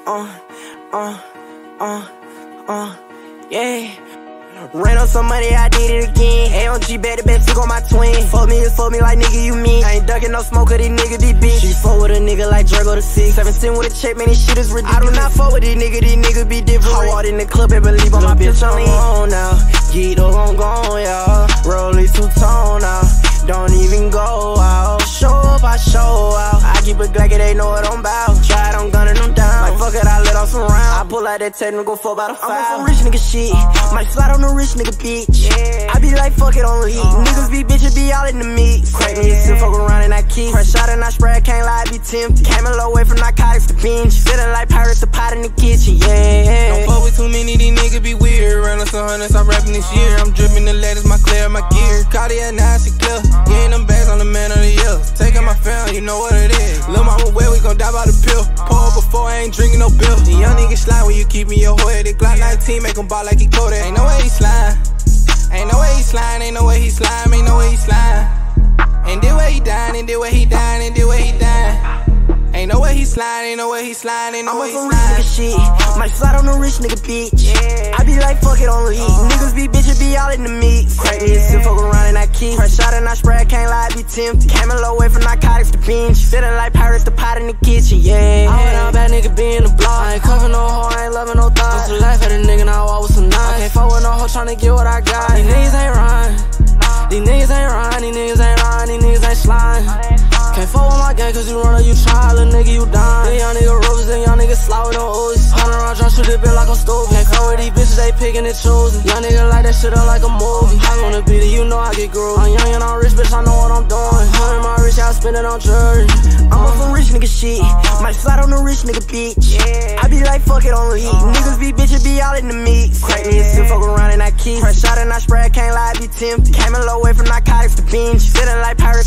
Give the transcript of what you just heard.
Yeah. Ran up some money, I did it again. AMG better bet took on my twin. Fuck me like nigga, you mean. I ain't ducking no smoke, cause these niggas be bitch. She fuck with a nigga like Drago the 6. 17 with a check, man, this shit is ridiculous. I do not fuck with these niggas be different. I walked in the club and believe on my bitch, I'm on now. Get up, I'm gone, y'all. Rollie two-tone now. Don't even go out. Show up, I show out. I keep a Glock, they know what I'm about. Try it, I'm gunning them down. Like fuck it, I let off some rounds. I pull out that technical for about a 5. I'm on some rich nigga shit. Might slide on the rich nigga bitch. I be like fuck it on lead. Niggas be bitches, be all in the mix. Crack me a sip, fuck around and I keep. Fresh shot and I spray, I can't lie, I be tempted. Came a low way from narcotics to binge. Feeling like pirates, the pot in the kitchen, yeah. Don't fuck with too many, these niggas be weird. Run up some hundreds, I'm rapping this year. I'm dripping the latest, my clear, my gear. Cardiac nice and clear. Getting them bags on the man of the year. Taking my fam, you know what it is. Lil' mama where we gon' die by the pill. Pour up before I ain't drinking no bill. The young niggas slime when you keep me your head. The Glock 19 make him ball like he Kodak. Ain't no way he slime. Ain't no way he slime. Ain't no way he slime. Ain't no way he slime. Ain't the way he dying. Ain't the way he dying. Ain't the way he dying. Ain't no way he slide. Ain't no way he slide. Ain't no way he slide. I'm on some rich nigga shit. Might slide on the rich nigga bitch. I be like fuck it on lead. Niggas be bitches, be all in the mix. Crack me a sip, fuck around and I keep. Fresh shot and I spray, I can't lie, I be tempted. Came a low way from narcotics to binge. Feeling like pirates, the pot in the kitchen, yeah. I went out bad nigga be in the block. I ain't cuffing no hoe, I ain't loving no thoughts. Used to laugh at a nigga, now I walk with some knives. I can't fuck with no hoe tryna get what I got. These niggas ain't rhyme. These niggas ain't rhyme. These niggas ain't rhyme. These niggas ain't slime. Can't fuck with my gang cause you run or you try, little nigga, you dying. Then young nigga roses, then young nigga slide with no O's. 100 round drum, shoot it bit like I'm stupid. Can't fuck with these bitches, they picking and choosing. Young nigga like that shit up like a movie. I wanna beat it, you know I get groovy. I'm young and I'm rich, bitch, I know what I'm doing. 100 my rich, I spend it on jewelry. I'm on some rich nigga shit. Might slide on the rich nigga bitch. I be like fuck it on lead. Niggas be bitches, be all in the mix. Crack me a sip, fuck around and I keep. Fresh shot and I spray, I can't lie, I be tempted. Came a low way from narcotics to binge. Feeling like pirates.